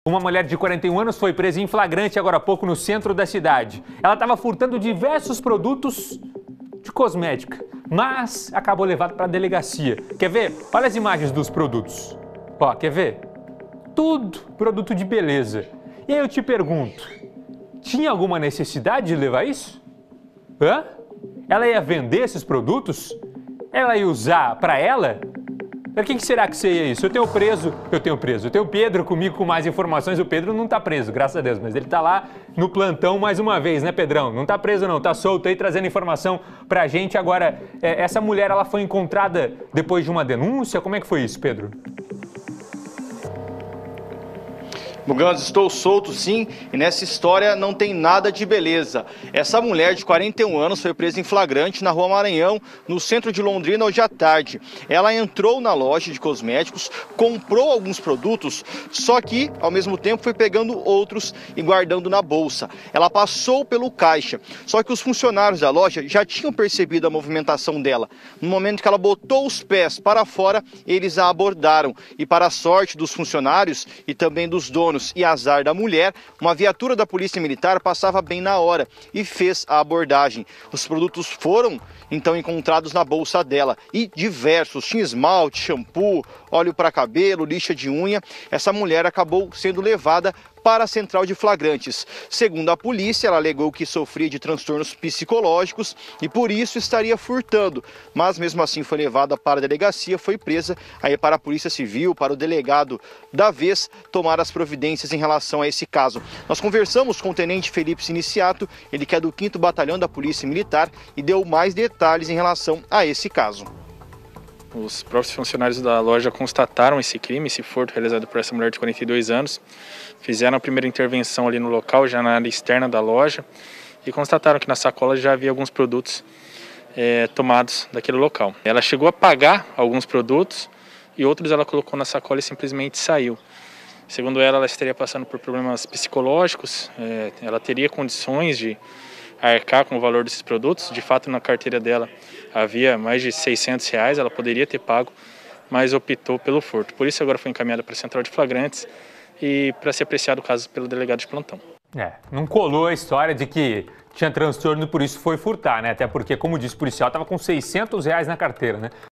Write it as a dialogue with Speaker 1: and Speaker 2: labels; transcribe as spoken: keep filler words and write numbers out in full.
Speaker 1: Uma mulher de quarenta e um anos foi presa em flagrante agora há pouco no centro da cidade. Ela estava furtando diversos produtos de cosmética, mas acabou levada para a delegacia. Quer ver? Olha as imagens dos produtos. Ó, quer ver? Tudo produto de beleza. E aí eu te pergunto, tinha alguma necessidade de levar isso? Hã? Ela ia vender esses produtos? Ela ia usar para ela? Para que, que será que seria isso? Eu tenho preso, eu tenho preso, eu tenho o Pedro comigo com mais informações. O Pedro não tá preso, graças a Deus, mas ele tá lá no plantão mais uma vez, né, Pedrão? Não tá preso não, tá solto aí trazendo informação pra gente. Agora, é, essa mulher, ela foi encontrada depois de uma denúncia? Como é que foi isso, Pedro?
Speaker 2: Mugandos, estou solto sim, e nessa história não tem nada de beleza. Essa mulher de quarenta e um anos foi presa em flagrante na Rua Maranhão, no centro de Londrina, hoje à tarde. Ela entrou na loja de cosméticos, comprou alguns produtos, só que ao mesmo tempo foi pegando outros e guardando na bolsa. Ela passou pelo caixa, só que os funcionários da loja já tinham percebido a movimentação dela. No momento que ela botou os pés para fora, eles a abordaram. E para a sorte dos funcionários e também dos donos e azar da mulher, uma viatura da Polícia Militar passava bem na hora e fez a abordagem. Os produtos foram então encontrados na bolsa dela e diversos, tinha esmalte, shampoo, óleo para cabelo, lixa de unha. Essa mulher acabou sendo levada para a central de flagrantes. Segundo a polícia, ela alegou que sofria de transtornos psicológicos e por isso estaria furtando, mas mesmo assim foi levada para a delegacia, foi presa aí para a Polícia Civil, para o delegado da vez tomar as providências em relação a esse caso. Nós conversamos com o tenente Felipe Siniciato, ele que é do quinto Batalhão da Polícia Militar e deu mais detalhes em relação a esse caso.
Speaker 3: Os próprios funcionários da loja constataram esse crime, esse furto realizado por essa mulher de quarenta e dois anos. Fizeram a primeira intervenção ali no local, já na área externa da loja, e constataram que na sacola já havia alguns produtos é, tomados daquele local. Ela chegou a pagar alguns produtos e outros ela colocou na sacola e simplesmente saiu. Segundo ela, ela estaria passando por problemas psicológicos, é, ela teria condições de arcar com o valor desses produtos. De fato, na carteira dela havia mais de seiscentos reais, ela poderia ter pago, mas optou pelo furto. Por isso agora foi encaminhada para a central de flagrantes e para ser apreciado o caso pelo delegado de plantão.
Speaker 1: É, não colou a história de que tinha transtorno, por isso foi furtar, né? Até porque, como disse o policial, estava com seiscentos reais na carteira, né?